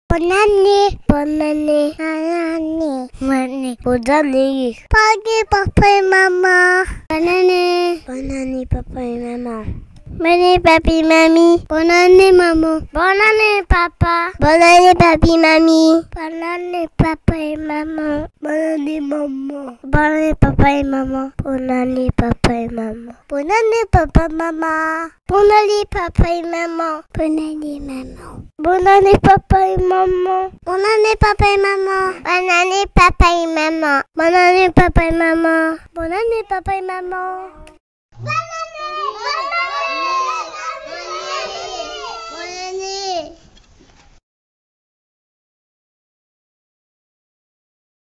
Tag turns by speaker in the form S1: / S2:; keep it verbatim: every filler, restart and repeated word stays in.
S1: Bonne année, bonne année, bonne année, bonne année, bonne année. Bonne papa et maman. Bonne année, bonne année, papa et maman. Bonne année, papi, mamie. Bonne année, maman. Bonne année, papa. Bonne année, papi, mamie. Bonne année, papa et maman. Bonne année, maman. Bonne année, papa et maman. Bonne année, papa et maman. Bonne année, papa, maman. Bonne année, papa et maman. Bonne année, maman. Bonne année, papa et maman. Bonne année, papa et maman. Bonne année, papa et maman. Bonne année, papa et maman. Bonne année, papa et maman.